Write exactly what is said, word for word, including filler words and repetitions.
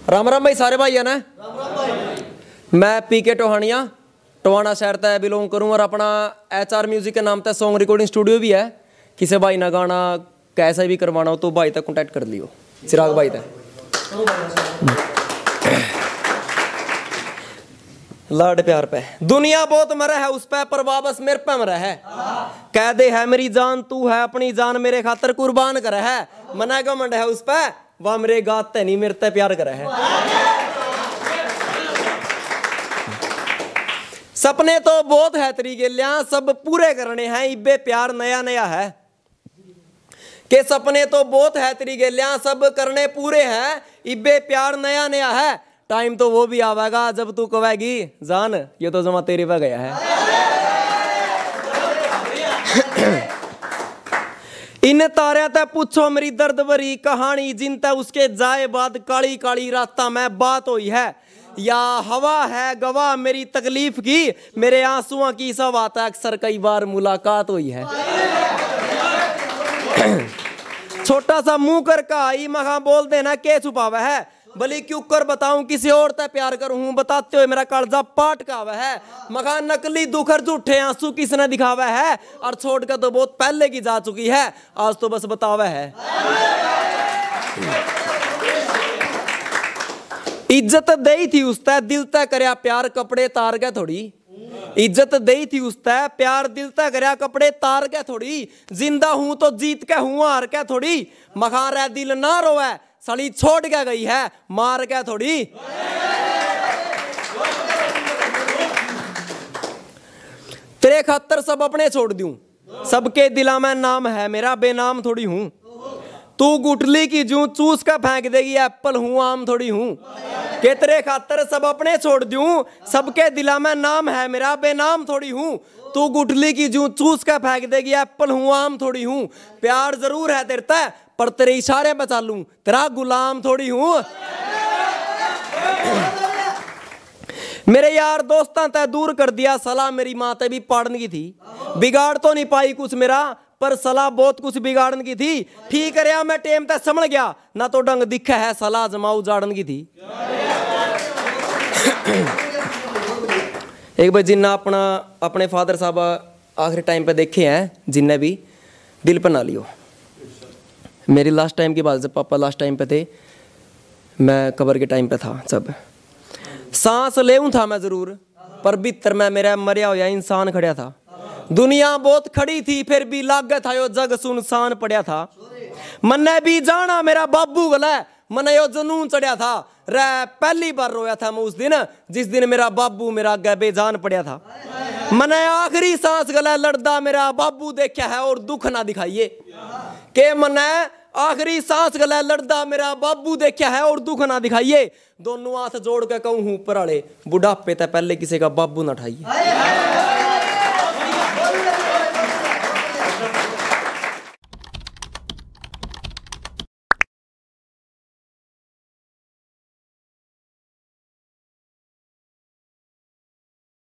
राम राम भाई, सारे भाई है ना। मैं पीके टोहानिया टोहाना शहर तय बिलोंग करूँ और अपना एच आर म्यूजिक के नाम तक सॉन्ग रिकॉर्डिंग स्टूडियो भी है। किसी भाई ना गाना कैसा भी करवाना हो तो भाई तक कॉन्टैक्ट कर लियो, चिराग भाई तक। लाड प्यार पे दुनिया बहुत मरे है उस पे, पर वापस मेरे पे मरे है। कह दे है मेरी जान तू है अपनी जान मेरे खातर कुर्बान करे है। मना घमंड है उस पे, वह मेरे गाते नहीं मेरे ते प्यार करे है। सपने तो बहुत है तेरी गेलियां सब पूरे करने हैं, इब्बे प्यार नया नया है। के सपने तो बहुत है तेरी गेलियां सब करने पूरे हैं, इब्बे प्यार नया नया है। टाइम तो वो भी आवेगा जब तू कहेगी जान ये तो जमा तेरे पे गया है। इन तारे ते पूछो मेरी दर्द भरी कहानी, जिन ते उसके जाए बाद काली काली रास्ता में बात हुई है। या हवा है गवाह मेरी तकलीफ की, मेरे आंसुओं की सब आता अक्सर कई बार मुलाकात हुई है। छोटा सा मुंह कर का आई महा बोल देना के छुपावा है, भली क्यों कर बताऊं किसी और ते प्यार करूं, बताते हुए मेरा कालजा पाट का हुआ है। मगा नकली दुखर झूठे आंसू किसने दिखावा है, और छोड़ कर तो बहुत पहले की जा चुकी है, आज तो बस बतावा है। इज्जत दई थी उसते दिल तय करया प्यार कपड़े तार के थोड़ी, इज्जत दई थी उसते प्यार दिल तय करया कपड़े तार के थोड़ी। जिंदा हूं तो जीत के हूं हार के थोड़ी, मखा रे दिल ना रोवे सड़ी छोड़ के गई है मार के थोड़ी। तेरे खातर सब अपने छोड़ दूं, सबके दिला में नाम है मेरा बेनाम थोड़ी हूं। तू गुटली की जूं चूस का फेंक देगी एप्पल हूं आम थोड़ी हूं। के तेरे खातर सब अपने छोड़ दूं, सबके दिला में नाम है मेरा बेनाम थोड़ी हूं। तू गुटली की जूं चूस का फेंक देगी एप्पल हूं आम थोड़ी हूं। प्यार जरूर है तेरे तय पर तेरे इशारे पे चालूं, तेरा गुलाम थोड़ी हूं। मेरे यार दोस्तां तय दूर कर दिया सलाह, मेरी माँ ते भी पाड़न की थी। बिगाड़ तो नहीं पाई कुछ मेरा पर सलाह बहुत कुछ बिगाड़न की थी। ठीक है मैं टेम तक समझ गया ना तो डंग दिखा है सलाह जमाऊ जाड़न की थी। एक बार जिन्ना अपना अपने फादर साहब आखिरी टाइम पे देखे हैं, जिन्ने भी दिल पर ना लियो। मेरी लास्ट टाइम की बात, जब पापा लास्ट टाइम पे थे मैं कब्र के टाइम पे था, सब सांस लेऊं था मैं जरूर पर भीतर में मेरा मरिया हुआ इंसान खड़ा था। दुनिया बहुत खड़ी थी फिर भी लागे था यो जग सुनसान पड़ा था। मन्ने भी जाना मेरा बाबू गला मने यो जनून चढ़िया था रे। पहली बार रोया था मैं उस दिन जिस दिन मेरा बाबू मेरा आगे बेजान पड़ा था। मने आखिरी सांस गला लड़दा मेरा बाबू देखा है और दुख ना दिखाइए। के मने आखिरी सांस गला लड़दा मेरा बाबू देखा है और दुख ना दिखाइए। दोनों हाथ जोड़ के कहूं ऊपर वाले बुढ़ापे तक पहले किसी का बाबू ना उठाइए।